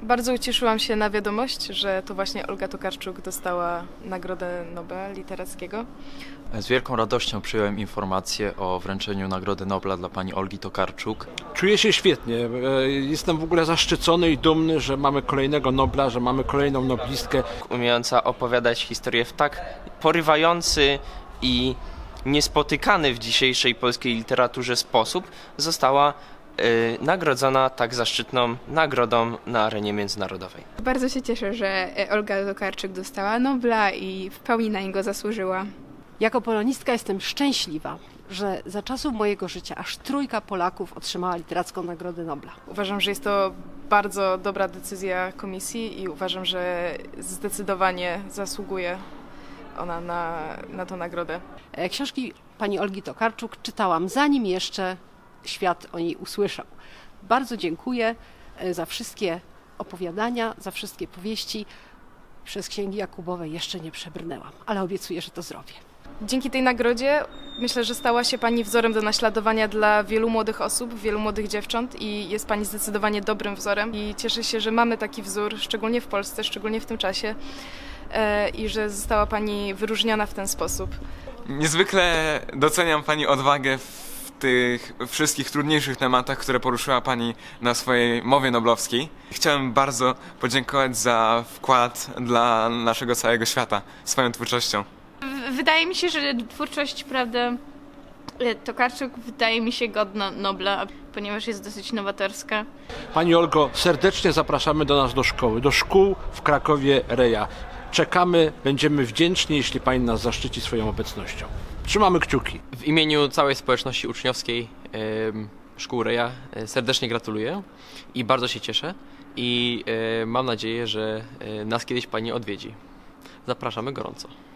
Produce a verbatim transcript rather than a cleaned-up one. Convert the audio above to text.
Bardzo ucieszyłam się na wiadomość, że to właśnie Olga Tokarczuk dostała Nagrodę Nobla Literackiego. Z wielką radością przyjąłem informację o wręczeniu Nagrody Nobla dla pani Olgi Tokarczuk. Czuję się świetnie. Jestem w ogóle zaszczycony i dumny, że mamy kolejnego Nobla, że mamy kolejną noblistkę. Umiejąca opowiadać historię w tak porywający i niespotykany w dzisiejszej polskiej literaturze sposób została y, nagrodzona tak zaszczytną nagrodą na arenie międzynarodowej. Bardzo się cieszę, że Olga Tokarczuk dostała Nobla i w pełni na niego zasłużyła. Jako polonistka jestem szczęśliwa, że za czasów mojego życia aż trójka Polaków otrzymała Literacką Nagrodę Nobla. Uważam, że jest to bardzo dobra decyzja komisji i uważam, że zdecydowanie zasługuje ona na, na tę nagrodę. Książki pani Olgi Tokarczuk czytałam, zanim jeszcze świat o niej usłyszał. Bardzo dziękuję za wszystkie opowiadania, za wszystkie powieści. Przez Księgi Jakubowe jeszcze nie przebrnęłam, ale obiecuję, że to zrobię. Dzięki tej nagrodzie myślę, że stała się pani wzorem do naśladowania dla wielu młodych osób, wielu młodych dziewcząt i jest pani zdecydowanie dobrym wzorem. I cieszę się, że mamy taki wzór, szczególnie w Polsce, szczególnie w tym czasie e, i że została pani wyróżniona w ten sposób. Niezwykle doceniam pani odwagę w tych wszystkich trudniejszych tematach, które poruszyła pani na swojej mowie noblowskiej. Chciałem bardzo podziękować za wkład dla naszego całego świata swoją twórczością. Wydaje mi się, że twórczość, prawda, Tokarczuk wydaje mi się godna Nobla, ponieważ jest dosyć nowatorska. Pani Olgo, serdecznie zapraszamy do nas do szkoły, do szkół w Krakowie Reja. Czekamy, będziemy wdzięczni, jeśli pani nas zaszczyci swoją obecnością. Trzymamy kciuki. W imieniu całej społeczności uczniowskiej e, Szkół Reja e, serdecznie gratuluję i bardzo się cieszę i e, mam nadzieję, że e, nas kiedyś pani odwiedzi. Zapraszamy gorąco.